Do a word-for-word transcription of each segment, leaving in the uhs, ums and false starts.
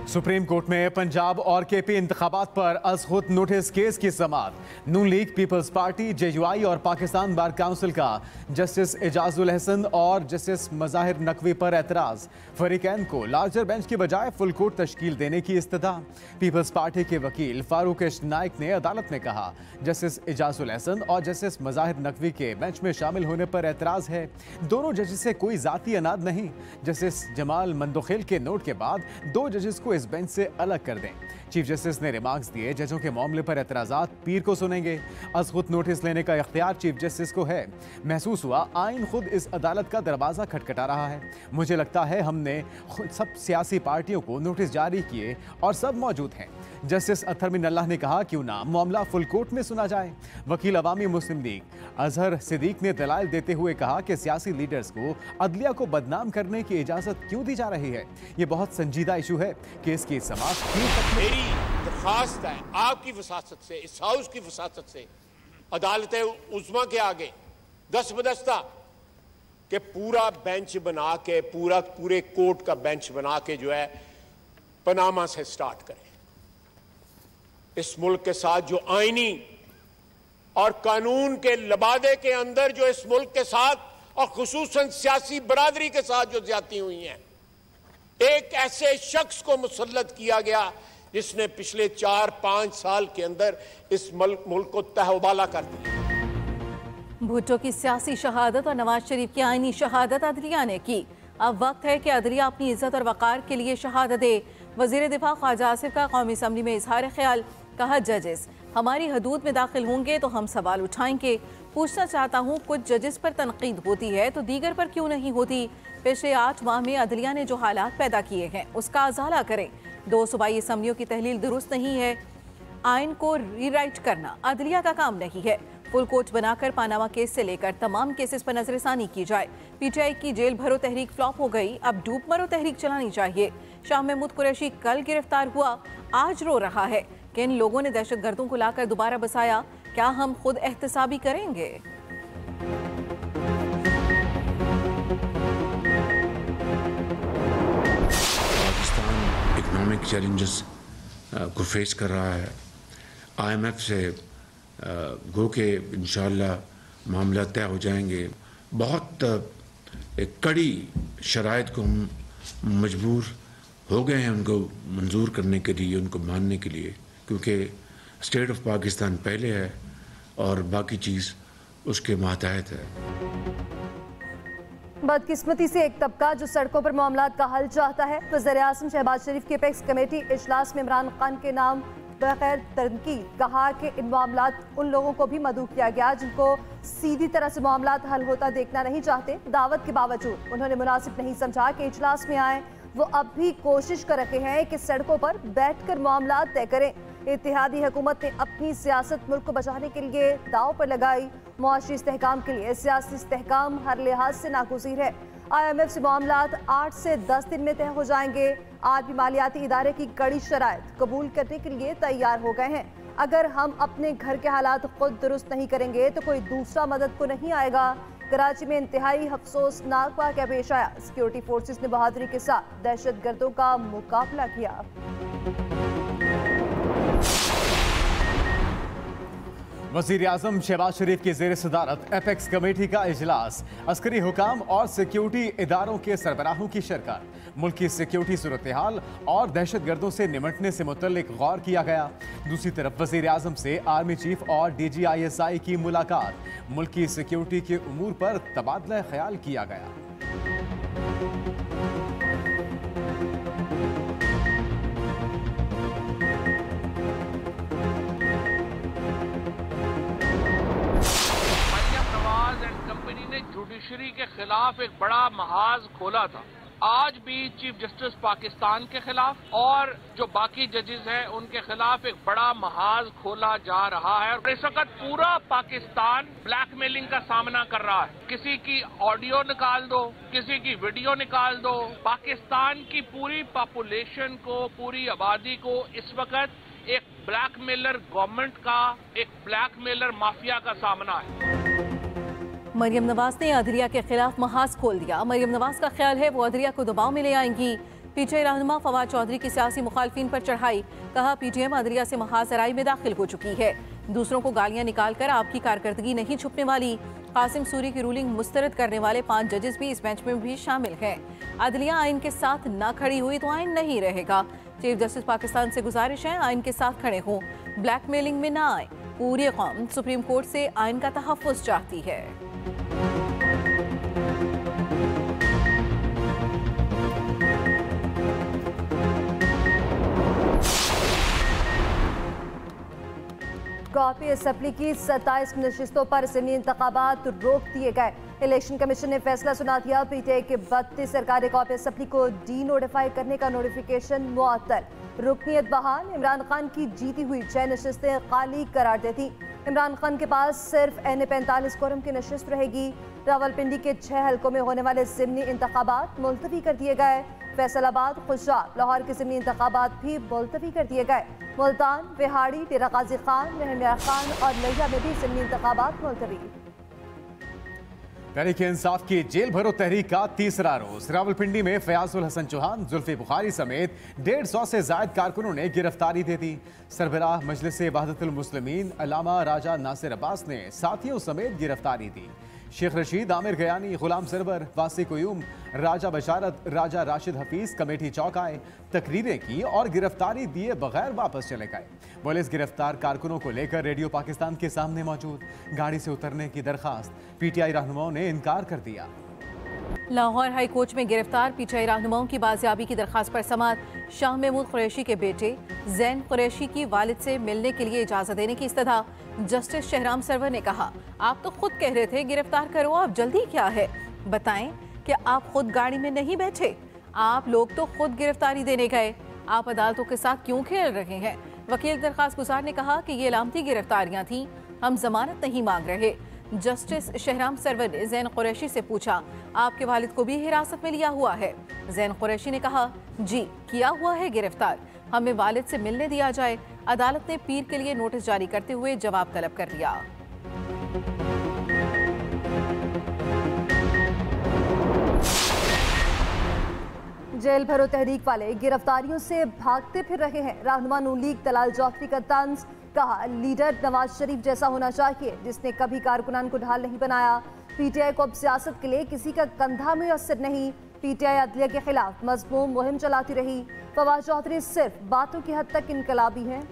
Supreme court में पंजाब और KP इंतखाबात पर अज़खुद नोटिस केस की समाअत। Noon league, people's party, JUI और पाकिस्तान बार काउंसिल का जस्टिस एजाजुल हसन और जस्टिस मज़ाहिर नकवी पर एतराज़। फरीकैन को लार्जर बेंच की बजाय फुल कोर्ट तश्कील देने की इस्तदा। पीपल्स पार्टी के वकील फारूक एश नाइक ने अदालत में कहा जस्टिस एजाजुल हसन और जस्टिस मज़ाहिर नकवी के बेंच में शामिल होने पर एतराज़ है। दोनों जजेस से कोई जाती अनाद नहीं। जस्टिस जमाल मंदोखेल के नोट के बाद दो जजेस को इस बेंच से अलग कर दें। चीफ जस्टिस ने रिमार्क्स दिए, जजों के मामले पर एतराज़ात पीर को सुनेंगे। अज़खुद नोटिस लेने का इख्तियार चीफ जस्टिस को है। महसूस हुआ आइन खुद इस अदालत का दरवाज़ा खटखटा रहा है। मुझे लगता है हमने खुद सब सियासी पार्टियों को नोटिस जारी किए और सब मौजूद हैं। जस्टिस अतहर बिन अल्लाह ने कहा क्यों ना मामला फुल कोर्ट में सुना जाए। वकील अवामी मुस्लिम लीग अजहर सिद्दीक ने दलाइल देते हुए कहा कि सियासी लीडर्स को अदलिया को बदनाम करने की इजाजत क्यों दी जा रही है। ये बहुत संजीदा इशू है कि इसकी समाअत मेरी दरख्वास्त है आपकी वसासत से, इस हाउस की वसासत से अदालत उज़्मा के आगे दस बदस्ता कि पूरा बेंच बना के पूरा पूरे कोर्ट का बेंच बना के जो है पनामा से स्टार्ट करें। इस मुल्क के साथ जो आईनी और कानून के लबादे के अंदर जो इस मुल्क के साथ और खुसूसन सियासी बरादरी के साथ जो ज्यादती हुई हैं, एक ऐसे शख्स को मुसल्लत किया गया जिसने पिछले चार पांच साल के अंदर इस मुल्क मुल्क को तहवाला कर दिया। भुट्टो की सियासी शहादत और नवाज शरीफ की आईनी शहादत अदलिया ने की। अब वक्त है कि अदलिया अपनी इज्जत और वकार के लिए शहादत दे। वजीर दिफा ख्वाजा आसिफ का कौमी असम्बली में इजहार ख्याल। कहा जजेस हमारी हदूद में दाखिल होंगे तो हम सवाल उठाएंगे। पूछना चाहता हूँ, कुछ जजेस पर तनकीद होती है तो दीगर पर क्यों नहीं होती। पिछले आठ माह में अदलिया ने जो हालात पैदा किए हैं उसका अजाला करें। दो सूबाई असम्बलियों की तहलील दुरुस्त नहीं है। आइन को रीराइट करना अदलिया का काम नहीं है। फुल कोर्ट बनाकर पानामा केस से लेकर तमाम केसेस पर नजरसानी की जाए। पीटीआई की जेल भरो तहरीक फ्लॉप हो गई, अब डूब मरो तहरीक चलानी चाहिए। शाह महमूद कुरैशी कल गिरफ्तार हुआ, आज रो रहा है कि इन लोगों ने दहशत गर्दों को लाकर दोबारा बसाया। क्या हम खुद एहतसाबी करेंगे? पाकिस्तान इकोनॉमिक चैलेंजेस को फेस कर रहा है। आईएमएफ से गो के इंशाअल्लाह मामला तय हो जाएंगे। बहुत एक कड़ी शराइत को हम मजबूर हो गए हैं उनको मंजूर करने के लिए, उनको मानने के लिए, क्योंकि स्टेट ऑफ पाकिस्तान पहले है और बाकी चीज़ उसके मातहत है। बदकिस्मती से एक तबका जो सड़कों पर मामलात का हल चाहता है। वज़ीर-ए-आज़म शहबाज शरीफ के एपेक्स कमेटी इजलास में इमरान खान के नाम बगैर तनकीद कहा कि इन मामलात उन लोगों को भी मदऊ किया गया जिनको सीधी तरह से मामलात हल होता देखना नहीं चाहते। दावत के बावजूद उन्होंने मुनासिब नहीं समझा कि इजलास में आए। वो अब भी कोशिश कर रहे हैं कि सड़कों पर बैठकर मामलात तय करें। इत्तेहादी हुकूमत ने अपनी सियासत मुल्क को बचाने के लिए दाव पर लगाई। मुआशी इस्तेहकाम के लिए सियासी इस्तेहकाम हर लिहाज से नागुज़ीर है। आईएमएफ से मामलात आठ से दस दिन में तय हो जाएंगे। आज भी मालियाती इदारे की कड़ी शराइत कबूल करने के लिए तैयार हो गए हैं। अगर हम अपने घर के हालात खुद दुरुस्त नहीं करेंगे तो कोई दूसरा मदद को नहीं आएगा। कराची में इंतहाई अफसोसनाक वाक़या पेश आया। सिक्योरिटी फोर्सेस ने बहादुरी के साथ दहशत गर्दों का मुकाबला किया। वज़ीर आज़म शहबाज शरीफ की ज़ेर सदारत एपेक्स कमेटी का इजलास। अस्करी हुकाम और सिक्योरिटी इदारों के सरबराहों की शिरकत। मुल्क की सिक्योरिटी सूरत हाल और दहशत गर्दों से निमटने से मुतल्लिक गौर किया गया। दूसरी तरफ वज़ीर आज़म से आर्मी चीफ और D G I S I की मुलाकात। मुल्क की सिक्योरिटी के उमूर पर तबादला ख्याल किया गया। जुडिशरी के खिलाफ एक बड़ा महाज खोला था। आज भी चीफ जस्टिस पाकिस्तान के खिलाफ और जो बाकी जजेस हैं उनके खिलाफ एक बड़ा महाज खोला जा रहा है। और इस वक्त पूरा पाकिस्तान ब्लैकमेलिंग का सामना कर रहा है। किसी की ऑडियो निकाल दो, किसी की वीडियो निकाल दो। पाकिस्तान की पूरी पॉपुलेशन को, पूरी आबादी को इस वक्त एक ब्लैकमेलर गवर्नमेंट का, एक ब्लैकमेलर माफिया का सामना है। मरियम नवाज ने अदलिया के खिलाफ महाज खोल दिया। मरियम नवाज का ख्याल है वो अदलिया को दबाव में ले आएंगी। पीटीआई रहनुमा फवाद चौधरी की सियासी मुखालफिन पर चढ़ाई, कहा पीटीएम अदलिया से महाजराई में दाखिल हो चुकी है। दूसरों को गालियां निकालकर आपकी कारकर्दगी नहीं छुपने वाली। कासिम सूरी की रूलिंग मुस्तरद करने वाले पांच जजेस भी इस बेंच में भी शामिल हैं। अदलिया आइन के साथ ना खड़ी हुई तो आइन नहीं रहेगा। चीफ जस्टिस पाकिस्तान से गुजारिश है आइन के साथ खड़े हों, ब्लैकमेलिंग में ना आए। पूरी कौम सुप्रीम कोर्ट से आइन का तहफ़्फ़ुज़ चाहती है। कॉपी असम्बली की सत्ताईस नशिस्तों पर ज़मीनी इंतखाबात रोक दिए गए। इलेक्शन कमीशन ने फैसला सुना दिया। पीटीआई के बत्तीस सरकारी कॉपी असम्बली को डी नोटिफाई करने का नोटिफिकेशन मुअत्तल। रुकनीत बहाल। इमरान खान की जीती हुई छह नशिस्तें खाली करार देती। इमरान खान के पास सिर्फ एन ए पैंतालीस कोरम की नशिस्त रहेगी। रावलपिंडी के छह हल्कों में होने वाले ज़मीनी इंतखाबात मुलतवी कर दिए गए। फैसलाबाद, खुशाब, लाहौर के ज़मीनी इंतखाबात भी मुलतवी कर दिए गए। मुल्तान, बिहाड़ी, डेरा गाजी खान, रहमिया खान और लिया में भी ज़मीनी इंतखाबात मुलतवी। तहरीक इंसाफ की जेल भरो तहरीक का तीसरा रोज। रावलपिंडी में फयाजुल हसन चौहान, जुल्फी बुखारी समेत डेढ़ सौ से जायद कारकुनों ने गिरफ्तारी दे दी। सरबराह मजलिस वहदतुल मुस्लिमीन अल्लामा राजा नासिर अब्बास ने साथियों समेत गिरफ्तारी दी। शेख रशीद, आमिर गयानी, गुलाम सरवर, वासी कुयूम, राजा बशारत, राजा राशिद हफीज कमेटी चौक आए, तकरीरें की और गिरफ्तारी दिए बगैर वापस चले गए। पुलिस गिरफ्तार कारकुनों को लेकर रेडियो पाकिस्तान के सामने मौजूद। गाड़ी से उतरने की दरखास्त पीटीआई रहनुमाओं ने इनकार कर दिया। लाहौर हाई कोर्ट में गिरफ्तार पीटीआई रहनुमाओं की बाजियाबी की दरखास्त पर समाअत। शाह महमूद कुरैशी के बेटे जैन कुरैशी की वालिद से मिलने के लिए इजाजत देने की इस्तदा। जस्टिस शहराम सरवर ने कहा, आप तो खुद कह रहे थे गिरफ्तार करो, अब जल्दी क्या है? बताएं कि आप खुद गाड़ी में नहीं बैठे, आप लोग तो खुद गिरफ्तारी देने गए। आप अदालतों के साथ क्यों खेल रहे हैं? वकील दरखास्त गुजार ने कहा कि ये लामती गिरफ्तारियां थीं, हम जमानत नहीं मांग रहे। जस्टिस शहराम सरवर ने जैन कुरैशी से पूछा, आपके वालिद को भी हिरासत में लिया हुआ है? जैन कुरैशी ने कहा, जी किया हुआ है गिरफ्तार, हमें वालिद से मिलने दिया जाए। अदालत ने पीर के लिए नोटिस जारी करते हुए जवाब तलब कर लिया। जेल भरो तहरीक वाले गिरफ्तारियों से भागते फिर रहे हैं। रहनुमा नून लीग तलाल चौधरी का तंज, कहा लीडर नवाज शरीफ जैसा होना चाहिए जिसने कभी कारकुनान को ढाल नहीं बनाया। पीटीआई को अब सियासत के लिए किसी का कंधा मुयस्सर नहीं। पीटीआई अदलिया के खिलाफ मजमूम मुहिम चलाती रही। फवाद चौधरी सिर्फ बातों की हद तक इनकलाबी हैं।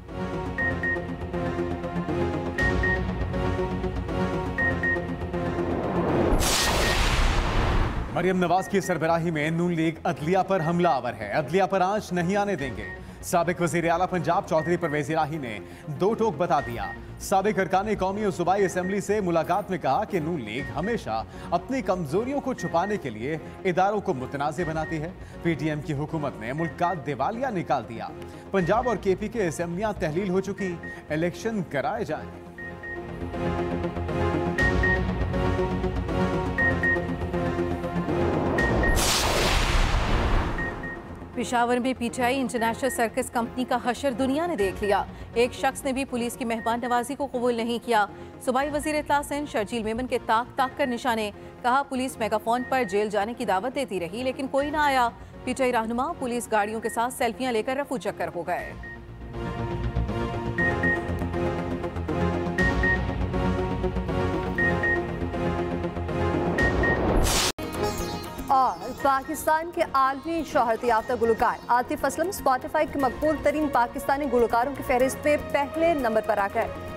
मरियम नवाज की सरबराही में नून लीग अदलिया पर हमलावर है। अदलिया पर आंच नहीं आने देंगे। साबिक वजीर आला पंजाब चौधरी परवेज इलाही ने दो टोक बता दिया। साबिक अरकान कौमी और सूबाई असम्बली से मुलाकात में कहा कि नून लीग हमेशा अपनी कमजोरियों को छुपाने के लिए इदारों को मुतनाज़ बनाती है। पीटीएम की हुकूमत ने मुल्क का दिवालिया निकाल दिया। पंजाब और केपी के असम्बलियां तहलील हो चुकी, इलेक्शन कराए जाएं। पेशावर में पीटीआई इंटरनेशनल सर्कस कंपनी का हशर दुनिया ने देख लिया। एक शख्स ने भी पुलिस की मेहमान नवाजी को कबूल नहीं किया। सूबाई वजीर इत्तलात सिंध शर्जील मेमन के ताक ताक कर निशाने, कहा पुलिस मेगाफोन पर जेल जाने की दावत देती रही लेकिन कोई ना आया। पीटीआई रहनुमा पुलिस गाड़ियों के साथ सेल्फियां लेकर रफू चक्कर हो गए। और पाकिस्तान के आलमी शोहरत याफ्ता गुलकार आतिफ असलम स्पॉटिफाई के मकबूल तरीन पाकिस्तानी गुलकारों की फहरिस्त में पहले नंबर पर आ गए।